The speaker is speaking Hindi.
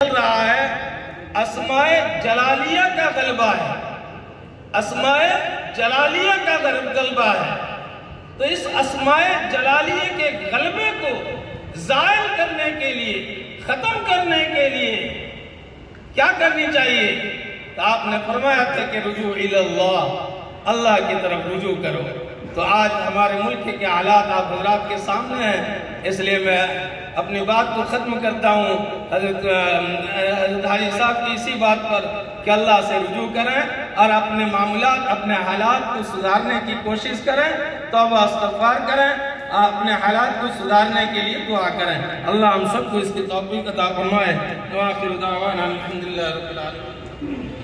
चल रहा है, अस्माए जलालिया का गलबा है, अस्माए जलालिया का गलबा है। तो इस अस्माए जलालिया के गलबे को ज़ायल करने के लिए, खत्म करने के लिए क्या करनी चाहिए? तो आपने फरमाया था कि रुजू इल्लल्लाह, अल्लाह की तरफ रुजू करो। तो आज हमारे मुल्क के हालात आप हज़रात के सामने हैं, इसलिए मैं अपनी बात को ख़त्म करता हूँ हज़रत हाजी साहब की इसी बात पर कि अल्लाह से रुजू करें और अपने मामूलात, अपने हालात को सुधारने की कोशिश करें, तौबा इस्तग़फ़ार करें, अपने हालात को सुधारने के लिए दुआ करें। अल्लाह हम सबको इसकी तौफीक अता फरमाए। व आखिर दावाना अल्हम्दुलिल्लाहि रब्बिल आलमीन।